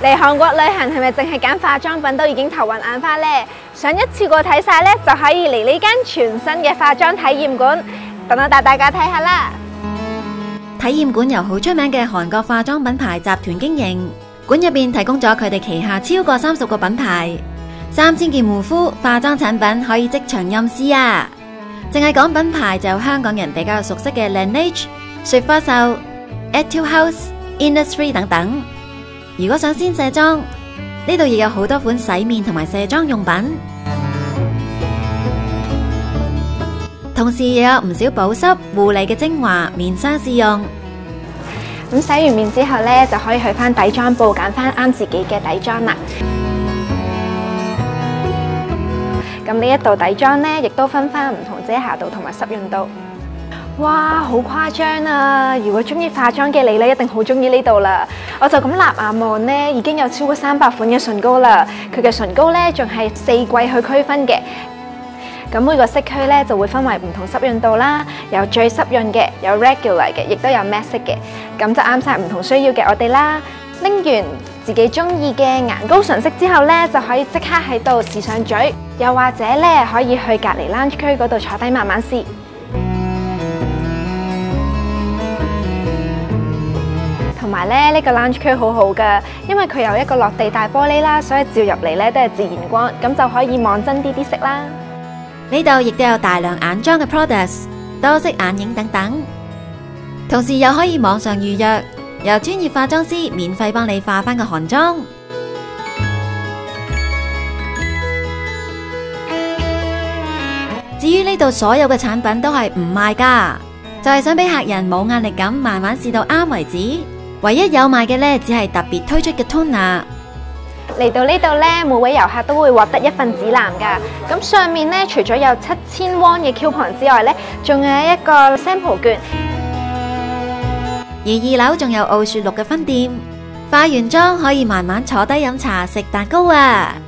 嚟韓國旅行係咪淨係揀化妝品都已經頭暈眼花呢？想一次過睇晒呢，就可以嚟呢間全新嘅化妝體驗館，等我帶大家睇下啦。 體驗館由好出名嘅韓國化妝品牌集團經營，館入邊提供咗佢哋旗下超過30個品牌，3000件護膚化妝產品可以即場任試啊！淨係講品牌就有香港人比較熟悉嘅 Laneige、雪花秀、Etude House、Innisfree 等等。如果想先卸妝，呢度亦有好多款洗面同埋卸妝用品，同時亦有唔少保濕護理嘅精華面霜試用。 咁洗完面之後呢，就可以去翻底妝鋪揀翻啱自己嘅底妝啦。咁呢一度底妝呢，亦都分翻唔同遮瑕度同埋濕潤度。哇，好誇張啊！如果中意化妝嘅你呢，一定好中意呢度啦。我就咁立眼望呢，已經有超過300款嘅唇膏啦。佢嘅唇膏呢，仲係4季去區分嘅。咁每個色區呢，就會分為唔同濕潤度啦，有最濕潤嘅，有 regular 嘅，亦都有 matte 色嘅。咁就啱晒唔同需要嘅我哋啦。拎完自己中意嘅顏膏唇色之後呢，就可以即刻喺度試上嘴，又或者呢，可以去隔離 lounge 區嗰度坐低慢慢試。同埋咧，呢個 lounge 區好好噶，因為佢有一個落地大玻璃啦，所以照入嚟咧都係自然光，咁就可以望真啲色啦。 呢度亦都有大量眼妝嘅 products、多色眼影等等，同時又可以網上預約，由專業化妝師免費幫你化翻個韓妝。至於呢度所有嘅產品都係唔賣噶，就係想俾客人冇壓力咁慢慢試到啱為止。唯一有賣嘅呢，只係特別推出嘅 toner。 嚟到呢度呢，每位遊客都會獲得一份指南噶。咁上面呢，除咗有7000 won 嘅 coupon 之外呢，仲有一個 sample 券。 而2樓仲有傲雪綠嘅分店，化完妝可以慢慢坐低飲茶食蛋糕啊！